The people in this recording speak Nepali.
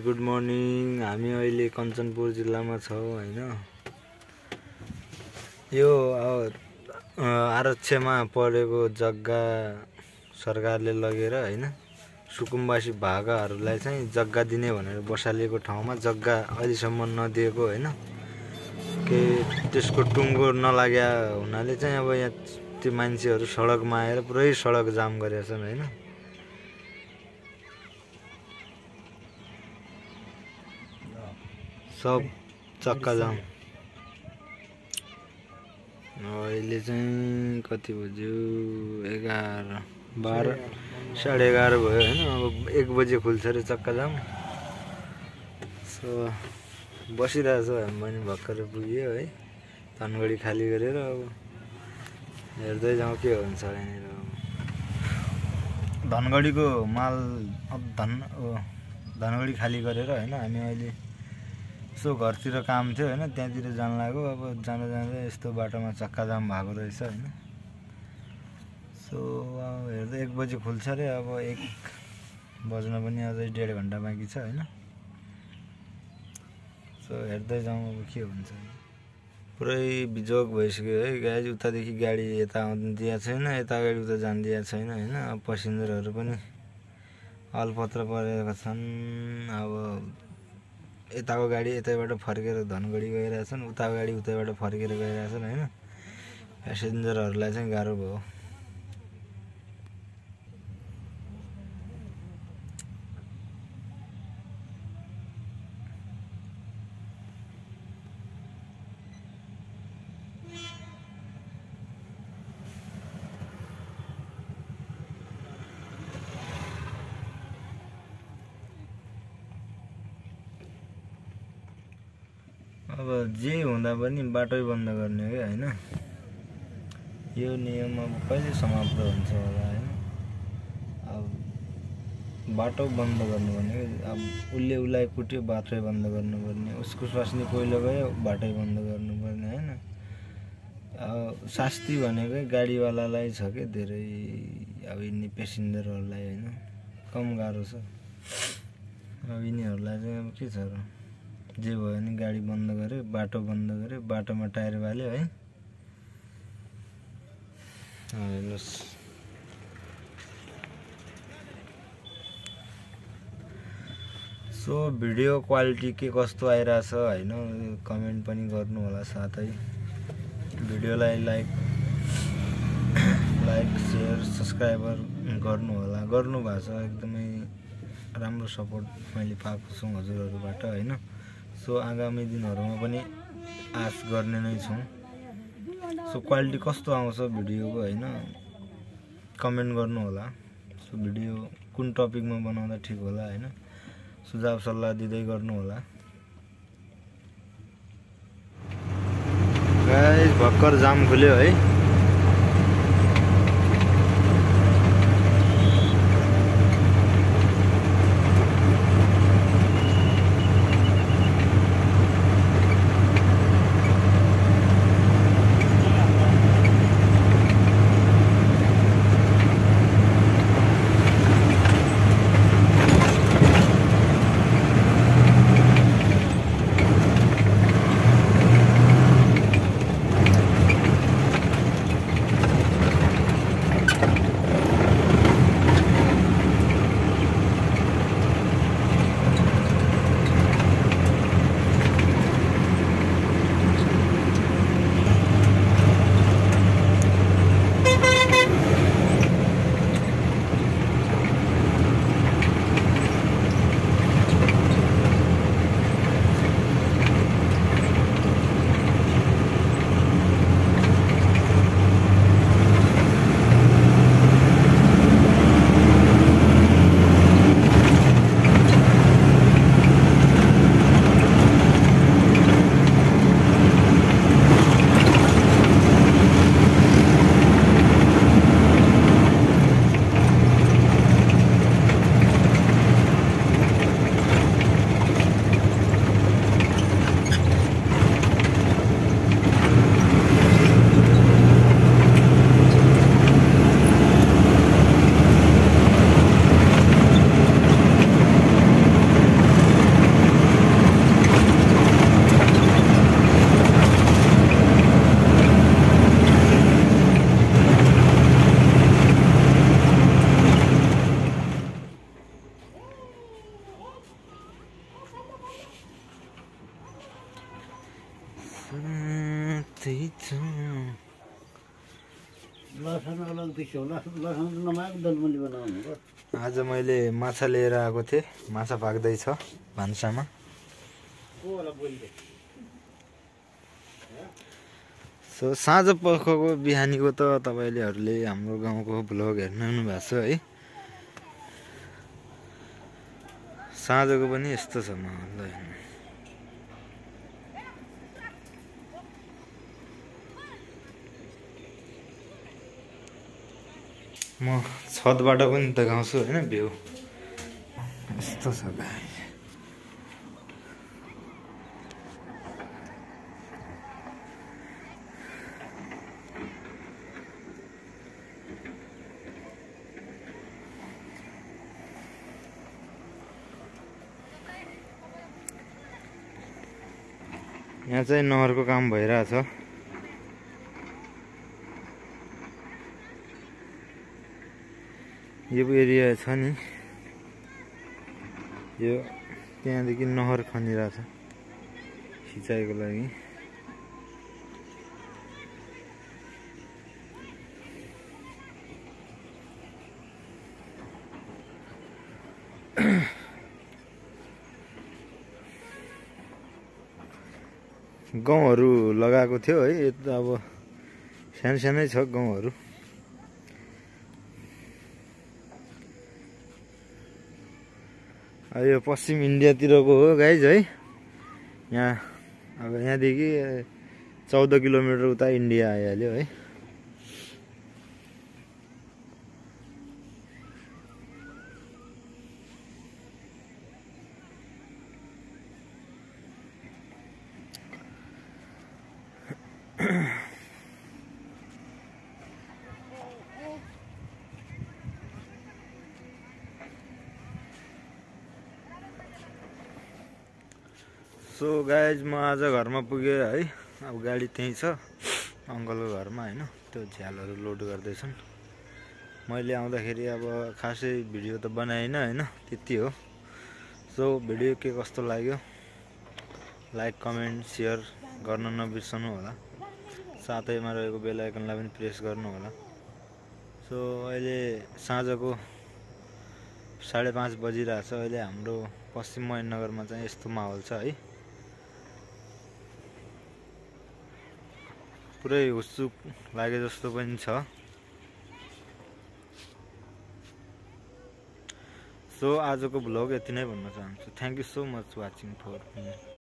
Good morning. हामी अहिले कञ्चनपुर जिल्लामा छौँ हैन। यो आरक्षमा परेको जग्गा सरकारले लगेर हैन सुकुम्बासी भागाहरूलाई चाहिँ जग्गा दिने भनेर बसालिएको ठाउँमा जग्गा अहिलेसम्म नदिएको हैन। के त्यसको टुङ्गो नलाग्या हुनाले चाहिँ अब यहाँ त्यो मान्छेहरू सडकमा आएर पुरै सडक जाम गरेका छन् हैन। सब चक्का जाम। अहिले चाहिँ कति बज्यो? 11, 12, 11:30 भयो हैन। अब 1 बजे खुल्छ रे चक्का जाम। सो बसिरहेको छ हामी पनि भर्खरै पुग्यो है। धनगढी खाली गरेर अब हेर्दै जाउँ के हुन्छ यहाँनिर। धनगढीको माल अब धनगढी खाली गरेर हैन हामी अहिले यसो घरतिर काम थियो हैन, त्यहाँतिर जान लाग्यो। अब जाँदा जाँदै यस्तो बाटोमा चक्का जाम भएको रहेछ हैन। सो अब हेर्दै 1 बजे खुल्छ रे। अब 1 बज्न पनि अझै 1.5 घन्टा बाँकी छ हैन। सो हेर्दै जाउँ अब के हुन्छ। पुरै बिजोग भइसक्यो है गाइज। उतादेखि गाडी यता आउनु दिएको छैन, यता गाडी उता जान दिएको छैन हैन। अब पेसेन्जरहरू पनि अलपत्र परेका छन्। अब यताको गाडी यतैबाट फर्केर धनगढी गइरहेछन्, उताको गाडी उतैबाट फर्केर गइरहेछन् हैन। प्यासेन्जरहरूलाई चाहिँ गाह्रो भयो। अब जे हुँदा पनि बाटै बन्द गर्ने हो हैन। यो नियम अब कहिले समाप्त हुन्छ होला हैन। अब बाटो बन्द गर्नु भने अब उसले उसलाई कुट्यो बाटै बन्द गर्नुपर्ने, उसको स्वास्नी पहिलो गयो बाटै बन्द गर्नुपर्ने हैन। अब शास्ति भनेकै गाडीवालालाई छ के धेरै। अब यिनी पेसेन्जरहरूलाई हैन कम गाह्रो छ। अब यिनीहरूलाई चाहिँ अब के छ र, जे भयो नि गाडी बन्द गरे, बाटो बन्द गरे, बाटोमा टायर बाल्यो है। हेर्नुहोस् सो भिडियो क्वालिटी के कस्तो आइरहेछ हैन कमेन्ट पनि गर्नु होला। साथै भिडियोलाई लाइक शेयर सब्स्क्राइबर गर्नु होला। गर्नु भएको छ, एकदमै राम्रो सपोर्ट मैले पाएको छु हजुरहरूबाट हैन। सो आगामी दिनहरुमा पनि आश गर्ने नै छौं। सो क्वालिटी कस्तो आउँछ भिडियोको हैन कमेन्ट गर्नु होला। सो भिडियो कुन टपिकमा बनाउँदा ठीक होला हैन सुझाव सल्लाह दिँदै गर्नु होला। गाइस भक्कर जाम खुल्यो है। लसन अलग दिसो लसन नमाएको दलमुली बनाउनु हो। आज मैले माछा लिएर आएको थिएँ। माछा पाक्दैछ भान्सामा। सो साँझ पखको बिहानीको त तपाईँहरूले हाम्रो गाउँको भ्लग हेर्नु भएको छ है। साँझको पनि यस्तो छ माहौल हेर्नु। म छतबाट पनि देखाउँछु होइन भ्यू यस्तो छ गाइस। यहाँ चाहिँ नहरको काम भइरहेछ। यो एरिया छ नि, यो त्यहाँदेखि नहर खनिरहेछ सिँचाइको लागि। गाउँहरू लगाएको थियो है। यो त अब सानो सानै छ गाउँहरू। यो पश्चिम इन्डियातिरको हो गाइज है। यहाँ अब यहाँदेखि 14 किलोमिटर उता इन्डिया आइहाल्यो है। सो गाइज म आज घरमा पुगेँ है। अब गाडी त्यहीँ छ अङ्कलको घरमा होइन। त्यो झ्यालहरू लोड गर्दैछन्। मैले आउँदाखेरि अब खासै भिडियो त बनाइनँ होइन, त्यति हो। सो भिडियो के कस्तो लाग्यो लाइक कमेन्ट सेयर गर्न नबिर्सनु होला। साथैमा रहेको बेल आइकनलाई पनि प्रेस गर्नु होला। सो अहिले साँझको 5:30 बजिरहेछ। अहिले हाम्रो पश्चिम महेन्द्रनगरमा चाहिँ यस्तो माहौल छ है। पुरै उत्सुक लागे जस्तो पनि छ। सो आजको भ्लग यति नै भन्न चाहन्छु। Thank you so much watching for me.